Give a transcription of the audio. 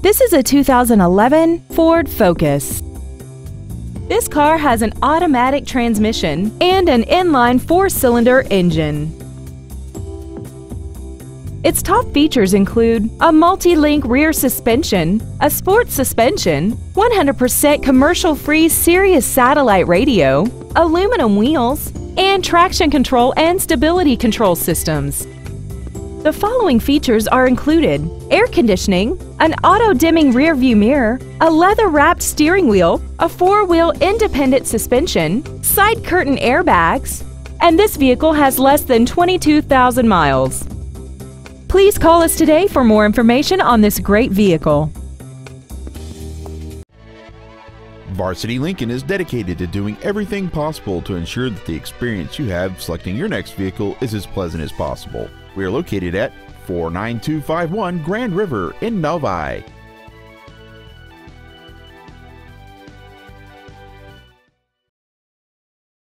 This is a 2011 Ford Focus. This car has an automatic transmission and an inline 4-cylinder engine. Its top features include a multi-link rear suspension, a sports suspension, 100% commercial-free Sirius satellite radio, aluminum wheels, and traction control and stability control systems. The following features are included: air conditioning, an auto-dimming rear-view mirror, a leather-wrapped steering wheel, a 4-wheel independent suspension, side curtain airbags, and this vehicle has less than 22,000 miles. Please call us today for more information on this great vehicle. Varsity Lincoln is dedicated to doing everything possible to ensure that the experience you have selecting your next vehicle is as pleasant as possible. We are located at 49251 Grand River in Novi.